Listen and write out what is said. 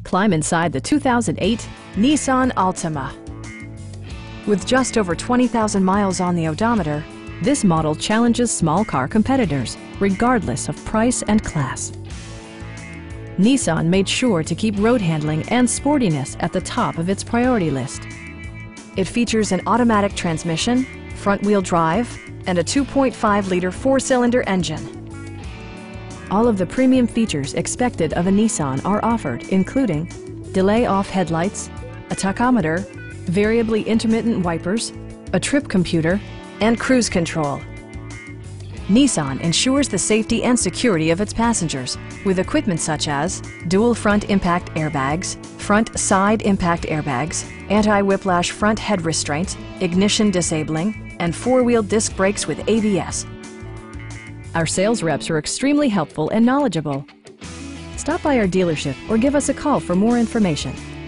Climb inside the 2008 Nissan Altima. With just over 20,000 miles on the odometer, this model challenges small car competitors, regardless of price and class. Nissan made sure to keep road handling and sportiness at the top of its priority list. It features an automatic transmission, front-wheel drive, and a 2.5-liter four-cylinder engine. All of the premium features expected of a Nissan are offered, including delay-off headlights, a tachometer, variably intermittent wipers, a trip computer, and cruise control. Nissan ensures the safety and security of its passengers with equipment such as dual front impact airbags, front side impact airbags, anti-whiplash front head restraints, ignition disabling, and four-wheel disc brakes with ABS. Our sales reps are extremely helpful and knowledgeable. Stop by our dealership or give us a call for more information.